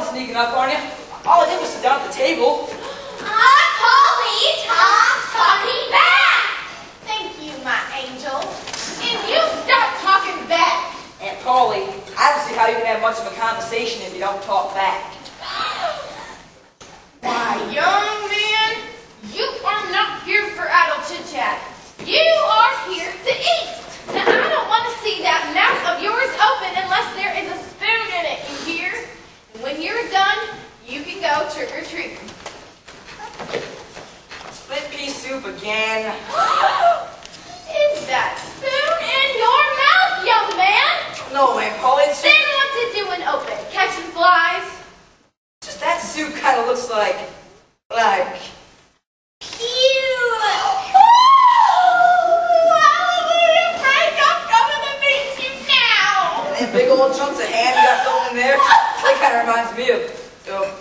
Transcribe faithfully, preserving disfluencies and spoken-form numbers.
sneaking up on you. All I did was sit down at the table. I'm Polly. Tom's talking back. Thank you, my angel. And you stop talking back. Aunt Polly, I don't see how you can have much of a conversation if you don't talk back. Why, young man, you are not here for idle chit-chat. You are here to eat. Now, I don't want to see that mouth of yours open unless there is a spoon in it, you hear? When you're done, you can go trick-or-treating. Split pea soup again. Is that spoon in your mouth, young man? No, Aunt Polly, it's Then just, what's it doing open? Catching flies? just that soup kind of looks like, like... Cute! Hallelujah! Frank, I'm coming to meet you now! And them big old chunks of ham you got thrown in there. That kind of reminds me of, of